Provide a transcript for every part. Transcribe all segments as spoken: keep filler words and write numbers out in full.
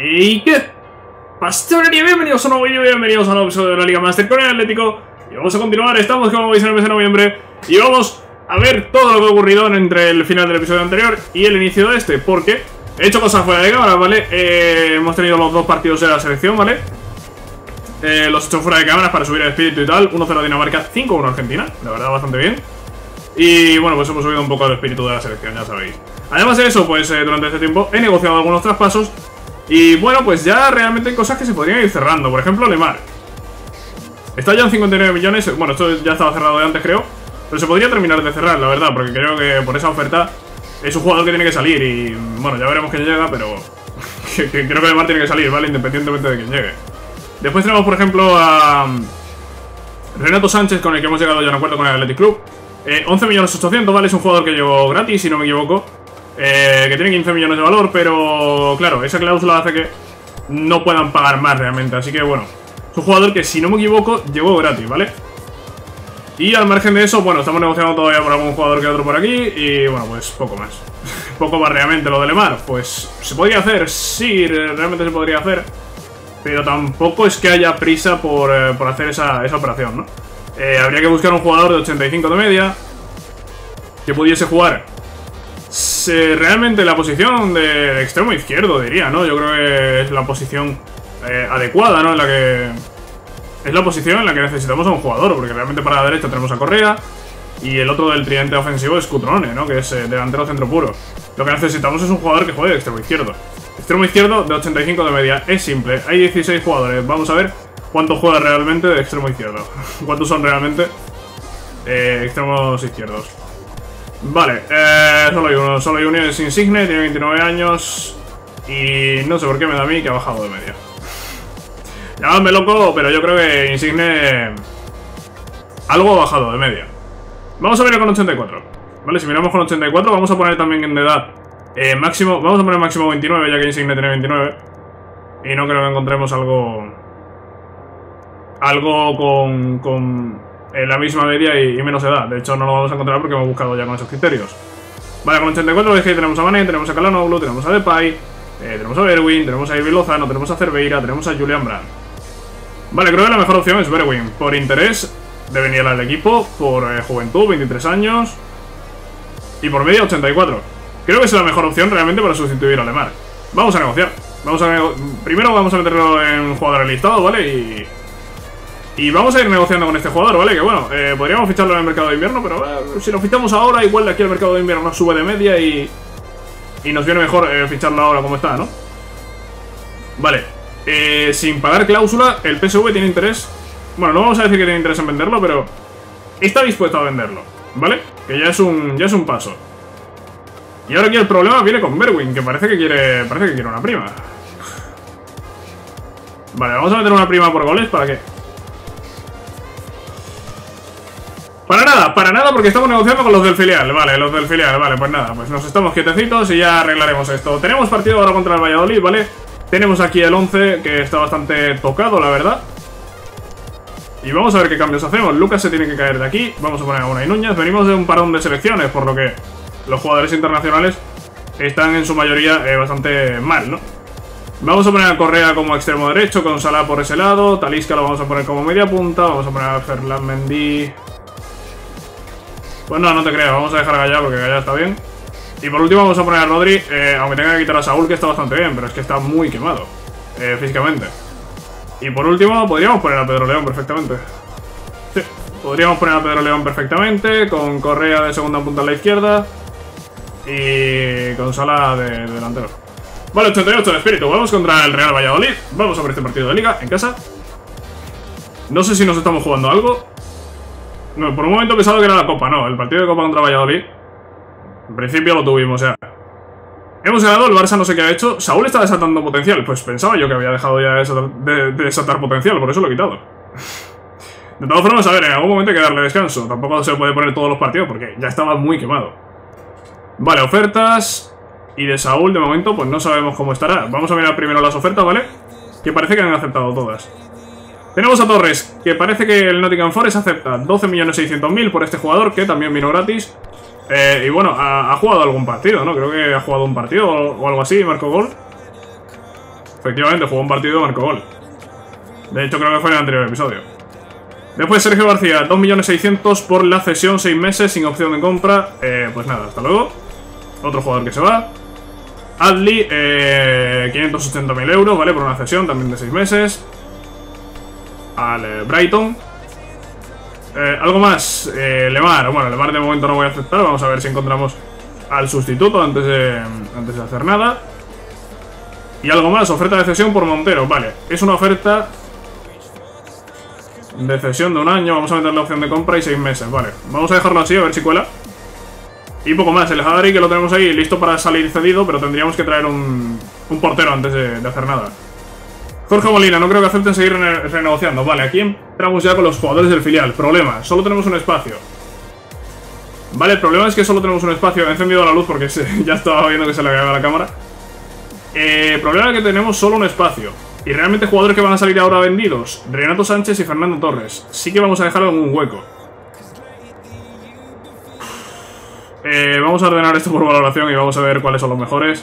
¿Y qué? Pastelería, bienvenidos a un nuevo vídeo, bienvenidos a un nuevo episodio de la Liga Master con el Atlético. Y vamos a continuar, estamos como veis en el mes de noviembre y vamos a ver todo lo que ha ocurrido entre el final del episodio anterior y el inicio de este, porque he hecho cosas fuera de cámara, ¿vale? Eh, hemos tenido los dos partidos de la selección, ¿vale? Eh, los he hecho fuera de cámaras para subir el espíritu y tal. uno cero Dinamarca, cinco uno Argentina, la verdad bastante bien. Y bueno, pues hemos subido un poco el espíritu de la selección, ya sabéis. Además de eso, pues eh, durante este tiempo he negociado algunos traspasos. Y bueno, pues ya realmente hay cosas que se podrían ir cerrando. Por ejemplo, Lemar está ya en cincuenta y nueve millones. Bueno, esto ya estaba cerrado de antes, creo. Pero se podría terminar de cerrar, la verdad, porque creo que por esa oferta es un jugador que tiene que salir. Y bueno, ya veremos quién llega, pero que, que creo que Lemar tiene que salir, ¿vale? Independientemente de quién llegue. Después tenemos, por ejemplo, a Renato Sánchez, con el que hemos llegado ya a un acuerdo con el Athletic Club. eh, once millones ochocientos, ¿vale? Es un jugador que llegó gratis, si no me equivoco. Eh, que tiene quince millones de valor, pero claro, esa cláusula hace que no puedan pagar más realmente. Así que bueno, es un jugador que, si no me equivoco, llegó gratis, ¿vale? Y al margen de eso, bueno, estamos negociando todavía por algún jugador que otro por aquí. Y bueno, pues poco más. Poco más realmente. Lo de Lemar, pues se podría hacer, sí, realmente se podría hacer, pero tampoco es que haya prisa por, eh, por hacer esa, esa operación, ¿no? Eh, habría que buscar un jugador de ochenta y cinco de media que pudiese jugar Se, realmente la posición de extremo izquierdo, diría, ¿no? Yo creo que es la posición eh, adecuada, ¿no? En la que es la posición en la que necesitamos a un jugador, porque realmente para la derecha tenemos a Correa y el otro del tridente ofensivo es Cutrone, ¿no? Que es eh, delantero centro puro. Lo que necesitamos es un jugador que juegue de extremo izquierdo. Extremo izquierdo de ochenta y cinco de media, es simple. Hay dieciséis jugadores, vamos a ver cuántos juega realmente de extremo izquierdo. ¿Cuántos son realmente eh, extremos izquierdos? Vale, eh, solo hay uno, solo hay uno, es Insigne, tiene veintinueve años y no sé por qué me da a mí que ha bajado de media. Llamadme loco, pero yo creo que Insigne algo ha bajado de media. Vamos a ver con ochenta y cuatro, ¿vale? Si miramos con ochenta y cuatro, vamos a poner también en edad eh, máximo, vamos a poner máximo veintinueve, ya que Insigne tiene veintinueve. Y no creo que encontremos algo Algo con... con en la misma media y, y menos edad. De hecho no lo vamos a encontrar porque hemos buscado ya con esos criterios. Vale, con ochenta y cuatro veis que tenemos a Mané, tenemos a Calhanoglu, tenemos a Depay, eh, tenemos a Bergwijn, tenemos a Irving Lozano, tenemos a Cerveira, tenemos a Julian Brandt. Vale, creo que la mejor opción es Bergwijn, por interés de venir al equipo, por eh, juventud, veintitrés años y por media ochenta y cuatro. Creo que es la mejor opción realmente para sustituir a Lemar. Vamos a negociar. Vamos a nego Primero vamos a meterlo en jugador listado, ¿vale? Y... Y vamos a ir negociando con este jugador, ¿vale? Que bueno, eh, podríamos ficharlo en el mercado de invierno, pero eh, si lo fichamos ahora, igual de aquí al mercado de invierno nos sube de media y... Y nos viene mejor eh, ficharlo ahora como está, ¿no? Vale, eh, sin pagar cláusula, el P S V tiene interés... Bueno, no vamos a decir que tiene interés en venderlo, pero... Está dispuesto a venderlo, ¿vale? Que ya es un, ya es un paso. Y ahora aquí el problema viene con Bergwijn, que parece que quiere... Parece que quiere una prima. Vale, vamos a meter una prima por goles, ¿para qué? Para nada, para nada, porque estamos negociando con los del filial. Vale, los del filial, vale, pues nada, pues nos estamos quietecitos y ya arreglaremos esto. Tenemos partido ahora contra el Valladolid, ¿vale? Tenemos aquí el once, que está bastante tocado, la verdad. Y vamos a ver qué cambios hacemos. Lucas se tiene que caer de aquí. Vamos a poner a Unai Núñez. Venimos de un parón de selecciones, por lo que los jugadores internacionales están en su mayoría eh, bastante mal, ¿no? Vamos a poner a Correa como extremo derecho, con Salah por ese lado. Talisca lo vamos a poner como media punta. Vamos a poner a Ferland Mendy... Pues no, no te creas, vamos a dejar a Gallá porque Gallá está bien. Y por último vamos a poner a Rodri, eh, aunque tenga que quitar a Saúl, que está bastante bien, pero es que está muy quemado eh, físicamente. Y por último podríamos poner a Pedro León perfectamente. Sí, podríamos poner a Pedro León perfectamente, con Correa de segunda punta a la izquierda y con Salah de, de delantero. Vale, ochenta y ocho de espíritu, vamos contra el Real Valladolid. Vamos a ver este partido de liga en casa. No sé si nos estamos jugando algo. No, por un momento he pensado que era la Copa, no, el partido de Copa contra Valladolid en principio lo tuvimos ya. Hemos ganado, el Barça no sé qué ha hecho. Saúl está desatando potencial, pues pensaba yo que había dejado ya de desatar, de, de desatar potencial, por eso lo he quitado. De todas formas, a ver, en algún momento hay que darle descanso. Tampoco se puede poner todos los partidos porque ya estaba muy quemado. Vale, ofertas. Y de Saúl, de momento, pues no sabemos cómo estará. Vamos a mirar primero las ofertas, ¿vale? Que parece que han aceptado todas. Tenemos a Torres, que parece que el Nottingham Forest acepta doce millones seiscientos mil por este jugador, que también vino gratis. Eh, y bueno, ha, ha jugado algún partido, ¿no? Creo que ha jugado un partido o, o algo así y marcó gol. Efectivamente, jugó un partido y marcó gol. De hecho, creo que fue en el anterior episodio. Después Sergio García, dos millones seiscientos mil por la cesión, seis meses, sin opción de compra. Eh, pues nada, hasta luego. Otro jugador que se va. Adli, eh, quinientos ochenta mil euros, ¿vale? Por una cesión, también de seis meses. Al eh, Brighton. Eh, algo más, eh, Lemar. Bueno, Lemar de momento no voy a aceptar. Vamos a ver si encontramos al sustituto antes de, antes de hacer nada. Y algo más, oferta de cesión por Montero. Vale, es una oferta de cesión de un año. Vamos a meter la opción de compra y seis meses. Vale, vamos a dejarlo así, a ver si cuela. Y poco más, el Hadari que lo tenemos ahí listo para salir cedido, pero tendríamos que traer un, un portero antes de, de hacer nada. Jorge Molina, no creo que acepten seguir rene renegociando. Vale, aquí entramos ya con los jugadores del filial. Problema, solo tenemos un espacio. Vale, el problema es que solo tenemos un espacio. He encendido la luz porque se, ya estaba viendo que se le cagaba la cámara. Eh, el problema es que tenemos solo un espacio. Y realmente jugadores que van a salir ahora vendidos: Renato Sánchez y Fernando Torres. Sí que vamos a dejarlo en un hueco. Eh, vamos a ordenar esto por valoración y vamos a ver cuáles son los mejores.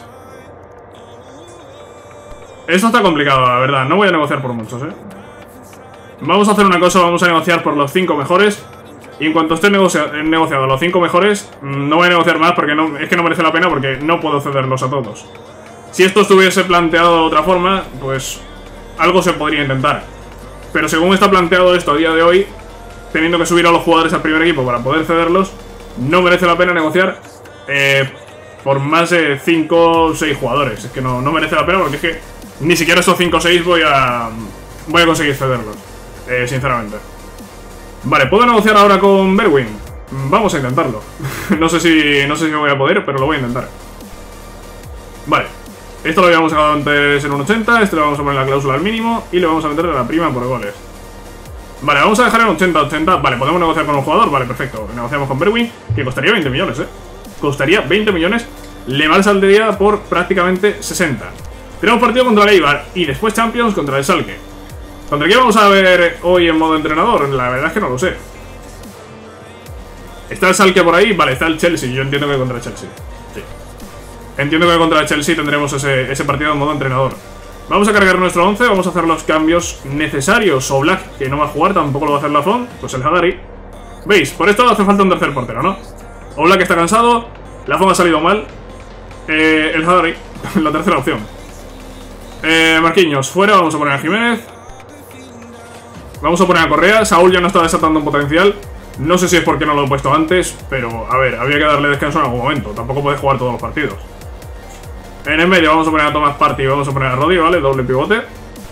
Esto está complicado, la verdad. No voy a negociar por muchos, eh. Vamos a hacer una cosa, vamos a negociar por los cinco mejores. Y en cuanto esté negocia negociado los cinco mejores, no voy a negociar más porque no, es que no merece la pena, porque no puedo cederlos a todos. Si esto estuviese planteado de otra forma, pues algo se podría intentar. Pero según está planteado esto a día de hoy, teniendo que subir a los jugadores al primer equipo para poder cederlos, no merece la pena negociar eh, por más de cinco o seis jugadores. Es que no, no merece la pena porque es que ni siquiera estos cinco o seis voy a, voy a conseguir cederlos, eh, sinceramente. Vale, ¿puedo negociar ahora con Berwin? Vamos a intentarlo. no sé si no sé si voy a poder, pero lo voy a intentar. Vale, esto lo habíamos sacado antes en un ochenta. Este le vamos a poner la cláusula al mínimo y le vamos a meter la prima por goles. Vale, vamos a dejar en ochenta ochenta. Vale, podemos negociar con un jugador. Vale, perfecto. Negociamos con Berwin, que costaría veinte millones, eh. Costaría veinte millones. Lemar saldría por prácticamente sesenta. Tenemos partido contra el Eibar y después Champions contra el Schalke. ¿Contra quién vamos a ver hoy en modo entrenador? La verdad es que no lo sé. ¿Está el Schalke por ahí? Vale, está el Chelsea. Yo entiendo que contra el Chelsea. Sí. Entiendo que contra el Chelsea tendremos ese, ese partido en modo entrenador. Vamos a cargar nuestro once, vamos a hacer los cambios necesarios. Oblak, que no va a jugar, tampoco lo va a hacer Lafont. Pues el Hadari. ¿Veis? Por esto hace falta un tercer portero, ¿no? Oblak está cansado, Lafont ha salido mal. eh, El Hadari, la tercera opción. eh, Marquinhos, fuera, vamos a poner a Jiménez. Vamos a poner a Correa. Saúl ya no está desatando un potencial. No sé si es porque no lo he puesto antes, pero a ver, había que darle descanso en algún momento. Tampoco puede jugar todos los partidos. En el medio vamos a poner a Thomas Partey y vamos a poner a Rodri, ¿vale? Doble pivote.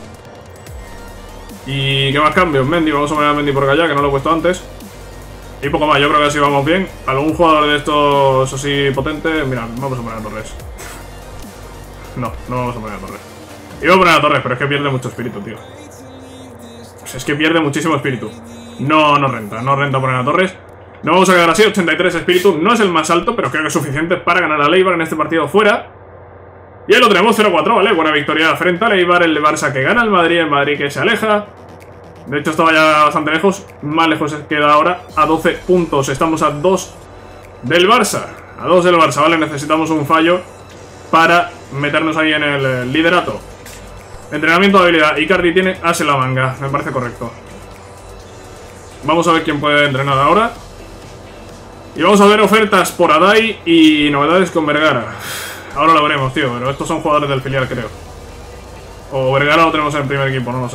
¿Y qué más cambios? Mendy, vamos a poner a Mendy por allá, que no lo he puesto antes. Y poco más, yo creo que así vamos bien. Algún jugador de estos así potentes. Mira, vamos a poner a Torres. No, no vamos a poner a Torres. Iba a poner a Torres, pero es que pierde mucho espíritu, tío. Pues es que pierde muchísimo espíritu. No, no renta, no renta poner a Torres. No vamos a quedar así, ochenta y tres espíritu. No es el más alto, pero creo que es suficiente para ganar a Eibar en este partido fuera. Y ahí lo tenemos, cero cuatro, ¿vale? Buena victoria frente al Eibar, el Barça que gana al Madrid, el Madrid que se aleja. De hecho estaba ya bastante lejos, más lejos queda ahora, a doce puntos. Estamos a dos del Barça, a dos del Barça, ¿vale? Necesitamos un fallo para meternos ahí en el liderato. Entrenamiento de habilidad, Icardi tiene as en la manga, me parece correcto. Vamos a ver quién puede entrenar ahora. Y vamos a ver ofertas por Adai y novedades con Vergara. Ahora lo veremos, tío, pero estos son jugadores del filial, creo. O Vergara lo tenemos en el primer equipo, no lo sé.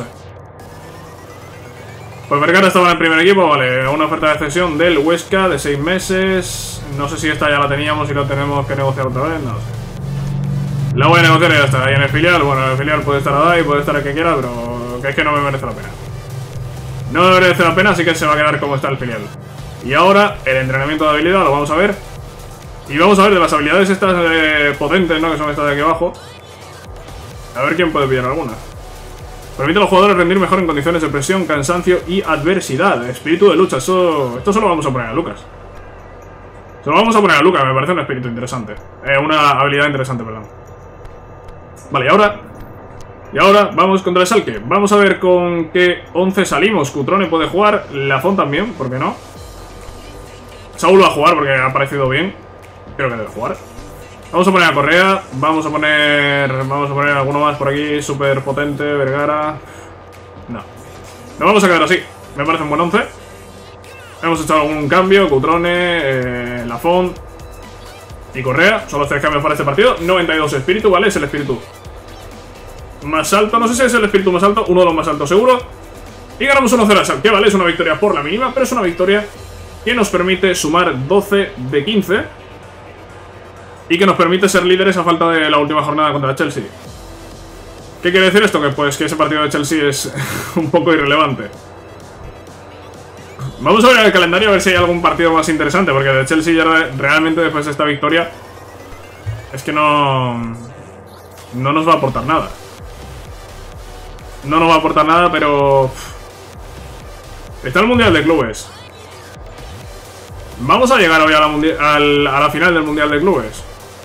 Pues Vergara estaba en el primer equipo, vale. Una oferta de cesión del Huesca de seis meses. No sé si esta ya la teníamos y la tenemos que negociar otra vez, no lo sé. La voy a negociar y ya está. Ahí en el filial, bueno, en el filial puede estar Adai, puede estar el que quiera, pero que es que no me merece la pena. No me merece la pena, así que se va a quedar como está el filial. Y ahora, el entrenamiento de habilidad, lo vamos a ver. Y vamos a ver de las habilidades estas eh, potentes, ¿no? Que son estas de aquí abajo. A ver quién puede pillar alguna. Permite a los jugadores rendir mejor en condiciones de presión, cansancio y adversidad. Espíritu de lucha, eso, esto se lo vamos a poner a Lucas. Se lo vamos a poner a Lucas, me parece un espíritu interesante. Eh, una habilidad interesante, perdón. Vale, y ahora... Y ahora vamos contra el Schalke. Vamos a ver con qué once salimos. Cutrone puede jugar, Lafont también, ¿por qué no? Saúl va a jugar porque ha parecido bien. Creo que debe jugar. Vamos a poner a Correa. Vamos a poner... Vamos a poner alguno más por aquí. Súper potente. Vergara. No. Nos vamos a quedar así. Me parece un buen once. Hemos hecho algún cambio. Cutrone, eh, Lafont y Correa. Son los tres cambios para este partido. noventa y dos espíritu, ¿vale? Es el espíritu más alto. No sé si es el espíritu más alto. Uno de los más altos seguro. Y ganamos uno cero al que vale. Es una victoria por la mínima. Pero es una victoria que nos permite sumar doce de quince. Y que nos permite ser líderes a falta de la última jornada contra el Chelsea. ¿Qué quiere decir esto? Que pues que ese partido de Chelsea es un poco irrelevante. Vamos a ver el calendario a ver si hay algún partido más interesante, porque de Chelsea ya realmente después de esta victoria es que no no nos va a aportar nada. No nos va a aportar nada, pero está el Mundial de Clubes. Vamos a llegar hoy a la, al, a la final del Mundial de Clubes.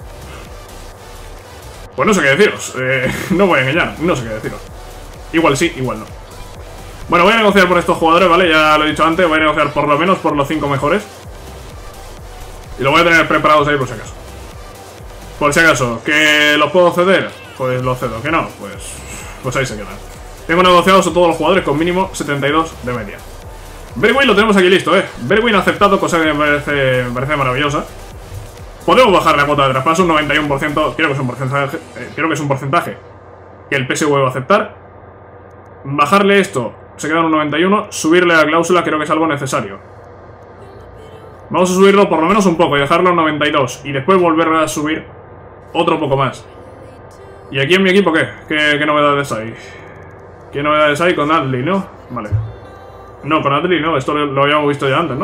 Pues no sé qué deciros, eh, no voy a engañar, no sé qué deciros. Igual sí, igual no. Bueno, voy a negociar por estos jugadores, ¿vale? Ya lo he dicho antes, voy a negociar por lo menos por los cinco mejores. Y lo voy a tener preparados ahí por si acaso. Por si acaso, ¿que los puedo ceder? Pues los cedo, ¿que no? Pues, pues ahí se quedan. Tengo negociados a todos los jugadores con mínimo setenta y dos de media. Bergwijn lo tenemos aquí listo, ¿eh? Bergwijn aceptado, cosa que me parece, me parece maravillosa. Podemos bajar la cuota de traspaso un noventa y uno por ciento. Creo que es un porcentaje, eh, creo que es un porcentaje que el P S V va a aceptar. Bajarle esto, se queda en un noventa y uno. Subirle la cláusula creo que es algo necesario. Vamos a subirlo por lo menos un poco y dejarlo en noventa y dos. Y después volver a subir otro poco más. ¿Y aquí en mi equipo qué? ¿Qué, qué novedades hay? ¿Qué novedades hay con Adli, no? Vale. No, con Adli no, esto lo, lo habíamos visto ya antes, ¿no?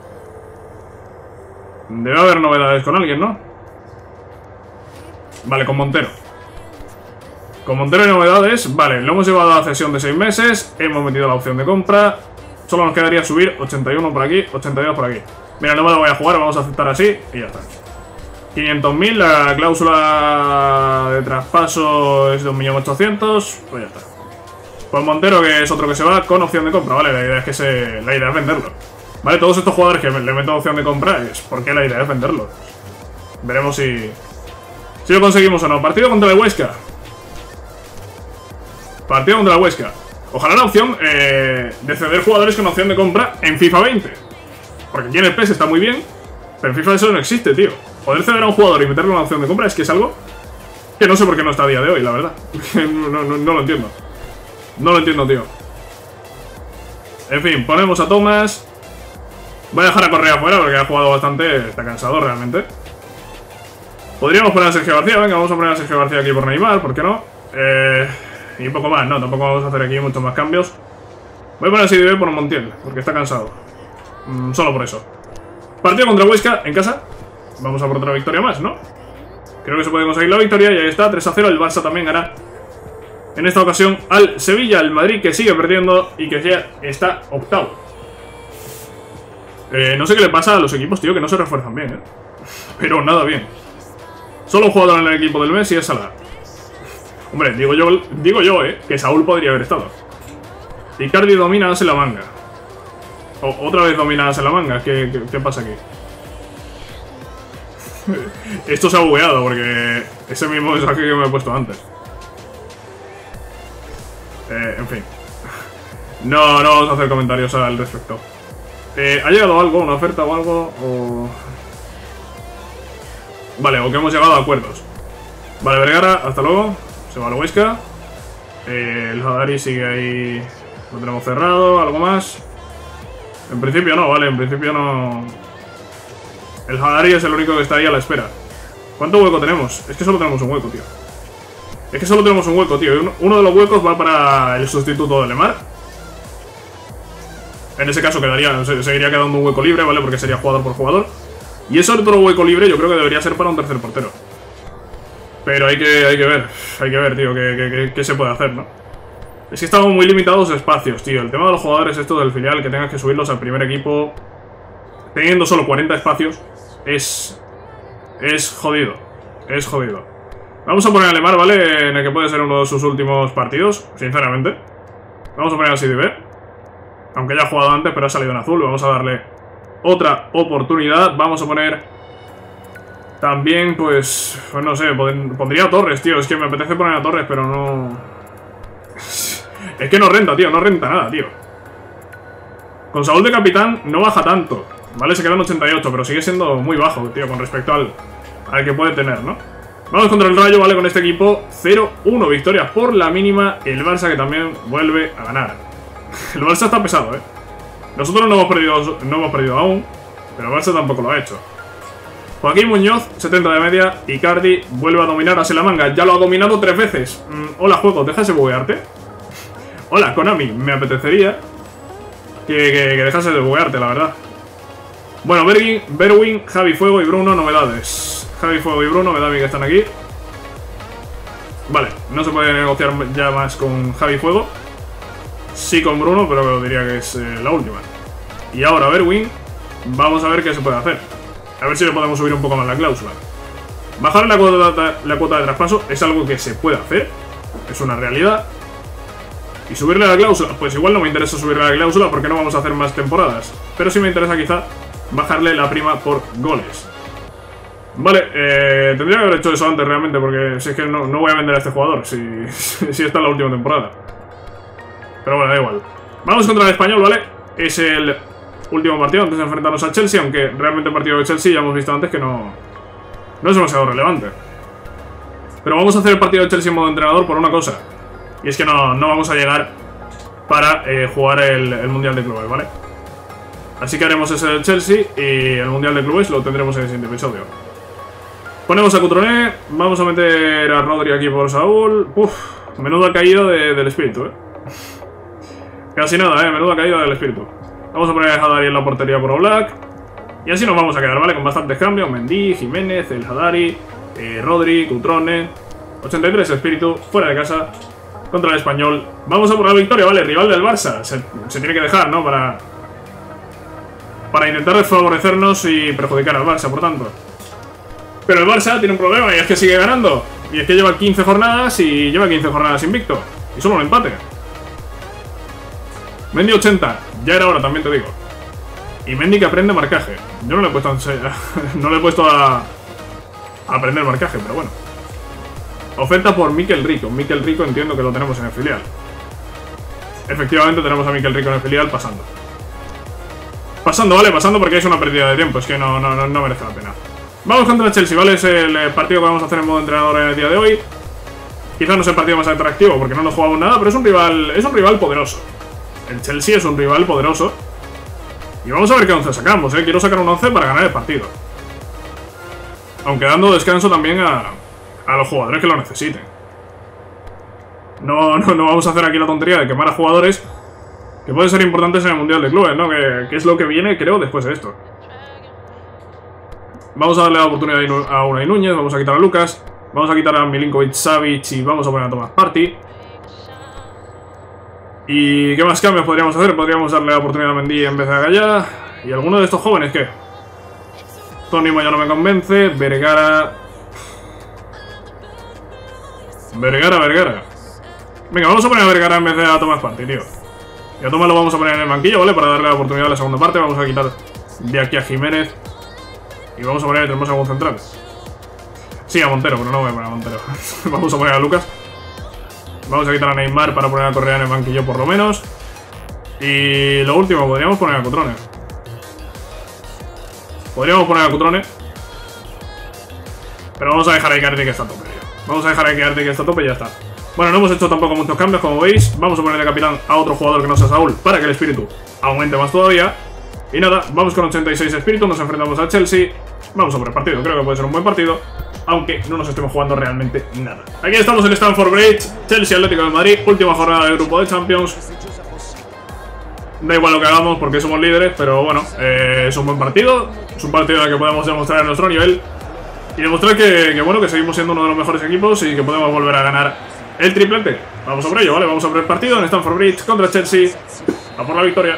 Debe haber novedades con alguien, ¿no? Vale, con Montero. Con Montero hay novedades. Vale, lo hemos llevado a la cesión de seis meses. Hemos metido la opción de compra. Solo nos quedaría subir ochenta y uno por aquí, ochenta y dos por aquí. Mira, no me lo voy a jugar, vamos a aceptar así y ya está. quinientos mil, la cláusula de traspaso es de un millón ochocientos mil. Pues ya está. Pues Montero, que es otro que se va con opción de compra, ¿vale? La idea es que se... la idea es venderlo. Vale, todos estos jugadores que le meto opción de compra es porque la idea es venderlo. Veremos si... si lo conseguimos o no. Partido contra el Huesca. Partido contra el Huesca. Ojalá la opción eh, de ceder jugadores con opción de compra en FIFA veinte. Porque aquí en el P E S está muy bien, pero en FIFA eso no existe, tío. Poder ceder a un jugador y meterle una opción de compra es que es algo que no sé por qué no está a día de hoy, la verdad. no, no, no lo entiendo. No lo entiendo, tío. En fin, ponemos a Thomas. Voy a dejar a Correa fuera porque ha jugado bastante. Está cansado realmente. Podríamos poner a Sergio García. Venga, vamos a poner a Sergio García aquí por Neymar, ¿por qué no? Eh, y un poco más, no, tampoco vamos a hacer aquí muchos más cambios. Voy a poner a C D B por Montiel, porque está cansado. mm, Solo por eso. Partido contra Huesca en casa. Vamos a por otra victoria más, ¿no? Creo que se puede conseguir la victoria y ahí está, tres a cero. El Barça también hará en esta ocasión al Sevilla, el Madrid que sigue perdiendo y que ya está octavo. Eh, no sé qué le pasa a los equipos, tío, que no se refuerzan bien, ¿eh? Pero nada bien. Solo un jugador en el equipo del mes y es Salah. Hombre, digo yo, digo yo, ¿eh? Que Saúl podría haber estado. Icardi domina a la manga. O, otra vez domina a la manga. ¿Qué, qué, qué pasa aquí? Esto se ha bugueado porque ese mismo mensaje que me he puesto antes. Eh, en fin. No, no vamos a hacer comentarios al respecto. Eh, ¿Ha llegado algo? ¿Una oferta o algo? O... Vale, o que hemos llegado a acuerdos. Vale, Vergara, hasta luego. Se va a la Huesca. eh, El Hadari sigue ahí. Lo tenemos cerrado, algo más. En principio no, vale, en principio no. El Hadari es el único que está ahí a la espera. ¿Cuánto hueco tenemos? Es que solo tenemos un hueco, tío. Es que solo tenemos un hueco, tío. Uno de los huecos va para el sustituto de Lemar. En ese caso quedaría, seguiría quedando un hueco libre, ¿vale? Porque sería jugador por jugador. Y ese otro hueco libre yo creo que debería ser para un tercer portero. Pero hay que, hay que ver, hay que ver, tío, qué, qué, qué se puede hacer, ¿no? Es que estamos muy limitados de espacios, tío. El tema de los jugadores estos del filial, que tengas que subirlos al primer equipo teniendo solo cuarenta espacios, es... es jodido. Es jodido. Vamos a poner a Lemar, ¿vale? En el que puede ser uno de sus últimos partidos, sinceramente. Vamos a poner a C D B. Aunque ya ha jugado antes, pero ha salido en azul. Vamos a darle otra oportunidad. Vamos a poner También, pues, pues no sé, pondría a Torres, tío. Es que me apetece poner a Torres, pero no... Es que no renta, tío, no renta nada, tío. Con Saúl de capitán no baja tanto. Vale, se quedan ochenta y ocho, pero sigue siendo muy bajo, tío, con respecto al, al que puede tener, ¿no? Vamos contra el Rayo, ¿vale? Con este equipo cero uno, victorias por la mínima. El Barça que también vuelve a ganar. El Barça está pesado, ¿eh? Nosotros no hemos perdido, no hemos perdido aún, pero el Barça tampoco lo ha hecho. Joaquín Muñoz, setenta de media. Icardi vuelve a dominar a Selamanga. Ya lo ha dominado tres veces. Mm, hola, juego, ¿dejas de buguearte? Hola, Konami, me apetecería que, que, que dejase de buguearte, la verdad. Bueno, Berwin, Berwin, Javi Fuego y Bruno, novedades. Javi Fuego y Bruno, me da bien que están aquí. Vale, no se puede negociar ya más con Javi Fuego. Sí con Bruno, pero diría que es eh, la última. Y ahora Berwin, vamos a ver qué se puede hacer. A ver si le podemos subir un poco más la cláusula. Bajar la cuota, la cuota de traspaso es algo que se puede hacer. Es una realidad. Y subirle la cláusula, pues igual no me interesa subirle la cláusula porque no vamos a hacer más temporadas. Pero sí me interesa quizá bajarle la prima por goles. Vale, eh, tendría que haber hecho eso antes realmente, porque si es que no, no voy a vender a este jugador si, si está en la última temporada. Pero bueno, da igual. Vamos contra el Español, ¿vale? Es el último partido antes de enfrentarnos a Chelsea, aunque realmente el partido de Chelsea ya hemos visto antes que no, no es demasiado relevante. Pero vamos a hacer el partido de Chelsea en modo entrenador por una cosa. Y es que no, no vamos a llegar para eh, jugar el, el Mundial de Clubes, ¿vale? Así que haremos ese del Chelsea y el Mundial de Clubes lo tendremos en el siguiente episodio. Ponemos a Coutronnet, vamos a meter a Rodri aquí por Saúl. Uf, menuda caída de, del espíritu, eh. Casi nada, eh, menuda caída del espíritu. Vamos a poner a Hadari en la portería por Oblak. Y así nos vamos a quedar, ¿vale? Con bastantes cambios. Mendy, Jiménez, el Hadari, eh, Rodri, Coutronnet. ochenta y tres espíritu, fuera de casa. Contra el Español. Vamos a por la victoria, ¿vale? Rival del Barça. Se, se tiene que dejar, ¿no? Para... Para intentar desfavorecernos y perjudicar al Barça, por tanto. Pero el Barça tiene un problema y es que sigue ganando. Y es que lleva quince jornadas y lleva quince jornadas invicto. Y solo un empate. Mendy ochenta. Ya era hora, también te digo. Y Mendy que aprende marcaje. Yo no le he puesto a, no le he puesto a, a aprender marcaje, pero bueno. Oferta por Mikel Rico. Mikel Rico entiendo que lo tenemos en el filial. Efectivamente tenemos a Mikel Rico en el filial pasando. Pasando, vale, pasando porque es una pérdida de tiempo. Es que no, no, no, no merece la pena. Vamos contra el Chelsea, ¿vale? Es el partido que vamos a hacer en modo entrenador en el día de hoy. Quizás no es el partido más atractivo porque no nos jugamos nada, pero es un rival, es un rival poderoso. El Chelsea es un rival poderoso. Y vamos a ver qué once sacamos, ¿eh? Quiero sacar un once para ganar el partido. Aunque dando descanso también a, a los jugadores que lo necesiten. No, no, no vamos a hacer aquí la tontería de quemar a jugadores que pueden ser importantes en el Mundial de Clubes, ¿no? Que, que es lo que viene, creo, después de esto. Vamos a darle la oportunidad a Unai Núñez, vamos a quitar a Lucas, vamos a quitar a Milinkovic Savic y vamos a poner a Thomas Partey. ¿Y qué más cambios podríamos hacer? Podríamos darle la oportunidad a Mendy en vez de a Gallá. ¿Y alguno de estos jóvenes qué? Tony ya no me convence, Vergara... Vergara, Vergara. Venga, vamos a poner a Vergara en vez de a Thomas Partey, tío. Y a Thomas lo vamos a poner en el banquillo, ¿vale? Para darle la oportunidad a la segunda parte. Vamos a quitar de aquí a Jiménez. Y vamos a poner, tenemos algún central. Sí, a Montero, pero no voy a poner a Montero. Vamos a poner a Lucas. Vamos a quitar a Neymar para poner a Correa en el banquillo por lo menos. Y lo último, podríamos poner a Coutronnet. Podríamos poner a Coutronnet. Pero vamos a dejar a Icardi que está a tope, tío. Vamos a dejar a Icardi que está a tope y ya está. Bueno, no hemos hecho tampoco muchos cambios, como veis. Vamos a poner de capitán a otro jugador que no sea Saúl para que el espíritu aumente más todavía. Y nada, vamos con ochenta y seis espíritu, nos enfrentamos a Chelsea. Vamos a por el partido, creo que puede ser un buen partido, aunque no nos estemos jugando realmente nada. Aquí estamos en Stamford Bridge, Chelsea Atlético de Madrid, última jornada del grupo de Champions. Da igual lo que hagamos porque somos líderes, pero bueno, eh, es un buen partido. Es un partido en el que podemos demostrar nuestro nivel y demostrar que, que bueno, que seguimos siendo uno de los mejores equipos y que podemos volver a ganar el triplete. Vamos a por ello, ¿vale? Vamos a por el partido en Stamford Bridge contra Chelsea. A por la victoria.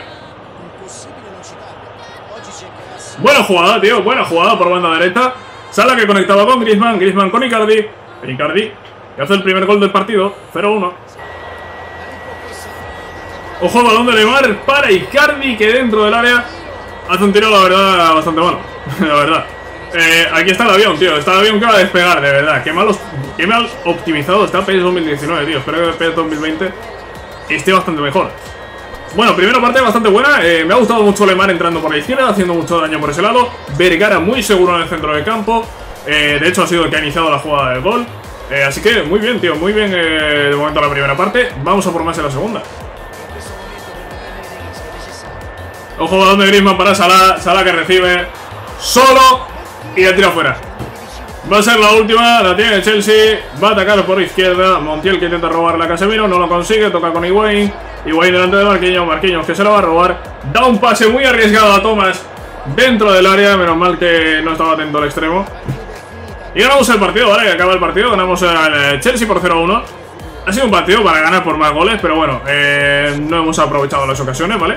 Buena jugada, tío, buena jugada por banda derecha. Sala que conectaba con Griezmann, Griezmann con Icardi. Icardi que hace el primer gol del partido, cero uno. Ojo, balón de Neymar para Icardi, que dentro del área hace un tiro, la verdad, bastante malo. La verdad. Eh, aquí está el avión, tío. Está el avión que va a despegar, de verdad. Qué mal, qué mal optimizado está P E S dos mil diecinueve, tío. Espero que P E S dos mil veinte esté bastante mejor. Bueno, primera parte bastante buena. eh, Me ha gustado mucho Lemar entrando por la izquierda, haciendo mucho daño por ese lado. Vergara muy seguro en el centro del campo. eh, De hecho ha sido el que ha iniciado la jugada del gol. eh, Así que muy bien, tío. Muy bien eh, de momento la primera parte. Vamos a por más en la segunda. Ojo, balón de Griezmann para Salah. Salah que recibe solo y la tira fuera. Va a ser la última, la tiene Chelsea. Va a atacar por izquierda. Montiel que intenta robarla a Casemiro, no lo consigue. Toca con Higuaín. Higuaín delante de Marquinhos. Marquinhos que se la va a robar. Da un pase muy arriesgado a Thomas dentro del área. Menos mal que no estaba atento al extremo. Y ganamos el partido, ¿vale? Acaba el partido. Ganamos al Chelsea por cero a uno. Ha sido un partido para ganar por más goles, pero bueno, eh, no hemos aprovechado las ocasiones, ¿vale?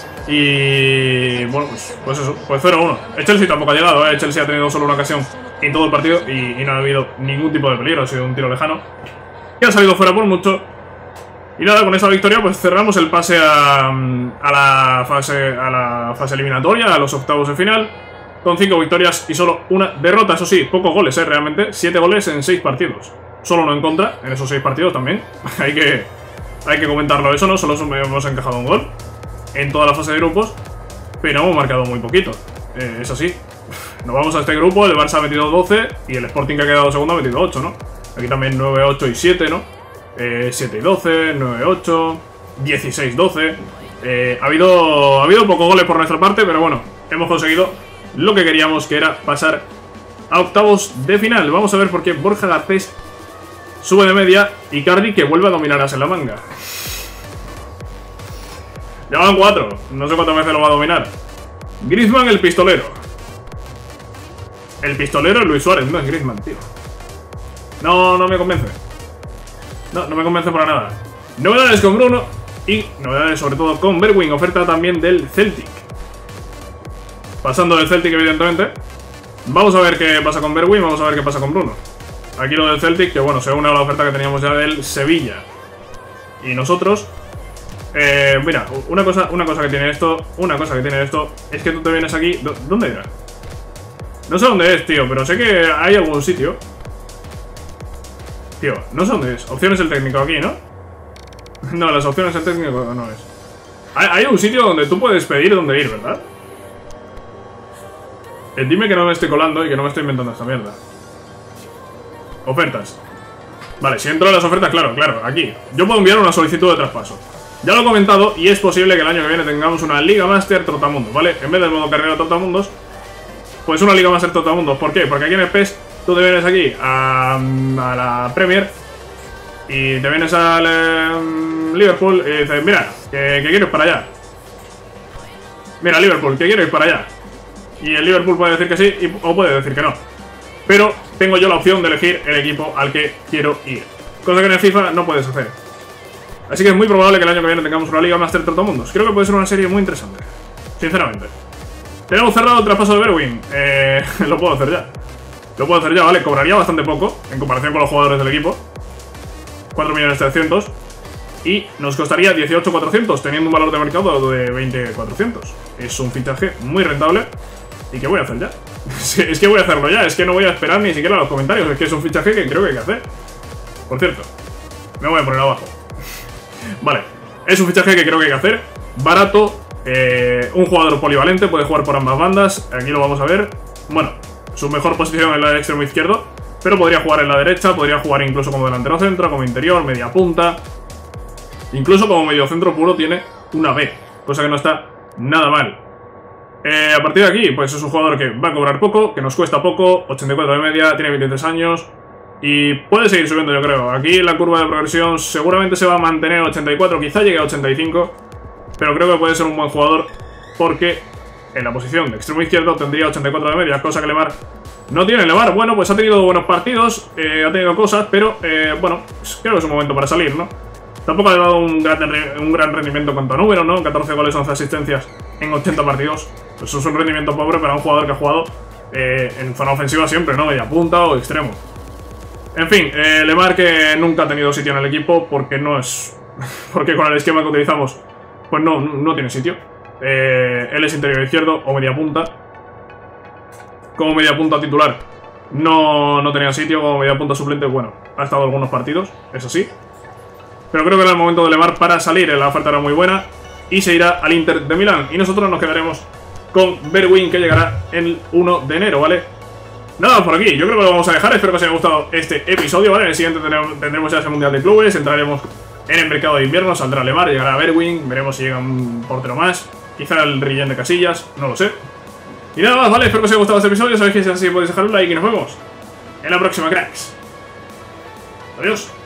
Y bueno, pues, pues eso, pues cero a uno. El Chelsea tampoco ha llegado, ¿eh? El Chelsea ha tenido solo una ocasión en todo el partido y, y no ha habido ningún tipo de peligro. Ha sido un tiro lejano que ha salido fuera por mucho. Y nada, con esta victoria pues cerramos el pase a, a, la fase, a la fase eliminatoria, a los octavos de final, con cinco victorias y solo una derrota. Eso sí, pocos goles, ¿eh? Realmente, siete goles en seis partidos. Solo uno en contra en esos seis partidos también. hay, que, hay que comentarlo eso, ¿no? Solo hemos encajado un gol en toda la fase de grupos, pero hemos marcado muy poquito. eh, Es así. Nos vamos a este grupo, el Barça ha metido doce y el Sporting que ha quedado segundo ha metido ocho, ¿no? Aquí también nueve, ocho y siete, ¿no? Eh, siete y doce, nueve, ocho, dieciséis, doce. eh, ha, habido, ha habido pocos goles por nuestra parte, pero bueno, hemos conseguido lo que queríamos, que era pasar a octavos de final. Vamos a ver por qué Borja Garcés sube de media y Cardi que vuelve a dominar a Salamanca. Ya van cuatro. No sé cuántas veces lo va a dominar. Griezmann el pistolero. El pistolero es Luis Suárez, no es Griezmann, tío. No, no me convence. No, no me convence para nada. Novedades con Bruno y novedades sobre todo con Bergwijn. Oferta también del Celtic. Pasando del Celtic, evidentemente. Vamos a ver qué pasa con Bergwijn, vamos a ver qué pasa con Bruno. Aquí lo del Celtic, que bueno, se une a la oferta que teníamos ya del Sevilla. Y nosotros... Eh, mira, una cosa, una cosa que tiene esto, una cosa que tiene esto, es que tú te vienes aquí. ¿Dónde era? No sé dónde es, tío, pero sé que hay algún sitio. Tío, no sé dónde es. Opciones el técnico aquí, ¿no? No, las opciones el técnico no es. Hay, hay un sitio donde tú puedes pedir dónde ir, ¿verdad? Eh, dime que no me estoy colando y que no me estoy inventando esta mierda. Ofertas. Vale, si entro en las ofertas, claro, claro, aquí. Yo puedo enviar una solicitud de traspaso. Ya lo he comentado y es posible que el año que viene tengamos una Liga Master Trotamundos, ¿vale? En vez del modo carrera Trotamundos, pues una Liga Master Trotamundos. ¿Por qué? Porque aquí en el P E S tú te vienes aquí a, a la Premier y te vienes al eh, Liverpool y dices, mira, que, que quiero ir para allá. Mira, Liverpool, que quiero ir para allá. Y el Liverpool puede decir que sí y, o puede decir que no. Pero tengo yo la opción de elegir el equipo al que quiero ir. Cosa que en el FIFA no puedes hacer. Así que es muy probable que el año que viene tengamos una Liga Master Trotamundos. Creo que puede ser una serie muy interesante, sinceramente. Tenemos cerrado el traspaso de Bergwijn. Eh, lo puedo hacer ya. Lo puedo hacer ya, ¿vale? Cobraría bastante poco en comparación con los jugadores del equipo. cuatro millones trescientos. Y nos costaría dieciocho mil cuatrocientos, teniendo un valor de mercado de veinte mil cuatrocientos. Es un fichaje muy rentable. ¿Y qué voy a hacer ya? Es que voy a hacerlo ya. Es que no voy a esperar ni siquiera a los comentarios. Es que es un fichaje que creo que hay que hacer. Por cierto, me voy a poner abajo. Vale, es un fichaje que creo que hay que hacer. Barato, eh, un jugador polivalente, puede jugar por ambas bandas. Aquí lo vamos a ver. Bueno, su mejor posición es la del extremo izquierdo, pero podría jugar en la derecha, podría jugar incluso como delantero centro, como interior, media punta. Incluso como medio centro puro tiene una B, cosa que no está nada mal. eh, A partir de aquí, pues es un jugador que va a cobrar poco, que nos cuesta poco, ochenta y cuatro de media, tiene veintitrés años y puede seguir subiendo, yo creo. Aquí la curva de progresión seguramente se va a mantener a ochenta y cuatro, quizá llegue a ochenta y cinco, pero creo que puede ser un buen jugador porque en la posición de extremo izquierdo tendría ochenta y cuatro de media, cosa que Lemar no tiene. Lemar, bueno, pues ha tenido buenos partidos, eh, ha tenido cosas, pero eh, bueno, pues creo que es un momento para salir, ¿no? Tampoco ha dado un gran, un gran rendimiento en cuanto a números, ¿no? catorce goles, once asistencias en ochenta partidos. Pues eso es un rendimiento pobre para un jugador que ha jugado eh, en zona ofensiva siempre, ¿no? Media punta o extremo. En fin, eh, Lemar que nunca ha tenido sitio en el equipo porque no es... porque con el esquema que utilizamos pues no, no tiene sitio. Eh, él es interior izquierdo o media punta. como media punta titular no, no tenía sitio, como media punta suplente, bueno, ha estado algunos partidos, eso sí. Pero creo que era el momento de Lemar para salir, la oferta era muy buena y se irá al Inter de Milán. Y nosotros nos quedaremos con Bergwijn, que llegará el uno de enero, ¿vale? Nada, por aquí, yo creo que lo vamos a dejar, espero que os haya gustado este episodio, ¿vale? En el siguiente tendremos ya ese Mundial de Clubes, entraremos en el mercado de invierno, saldrá Lemar, llegará Bergwijn, veremos si llega un portero más, quizá el Rillén de Casillas, no lo sé. Y nada más, ¿vale? Espero que os haya gustado este episodio, sabéis que si es así podéis dejar un like y nos vemos en la próxima, cracks. Adiós.